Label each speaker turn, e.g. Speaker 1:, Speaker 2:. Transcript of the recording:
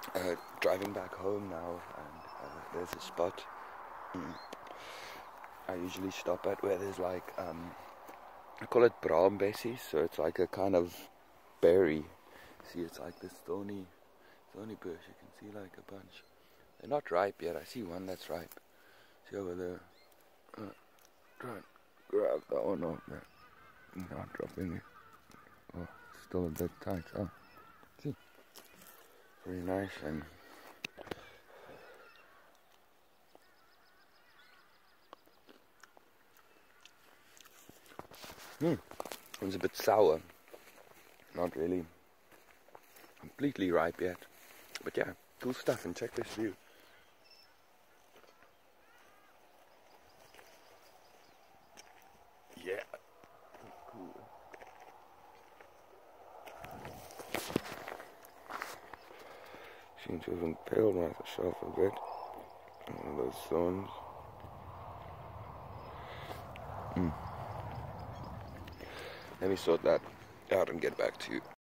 Speaker 1: driving back home now, and there's a spot I usually stop at where there's like I call it Braam bessies, so it's like a kind of berry. See, it's like this thorny bush. You can see like a bunch. They're not ripe yet. I see one that's ripe. See over there. Try and grab that one off there. Not dropping it. Oh, still a bit tight. Oh, see, very nice. And it's a bit sour. Not really completely ripe yet, but yeah, cool stuff. And check this view. Yeah, cool. Seems to have impaled myself a bit. One of those thorns. Let me sort that out and get back to you.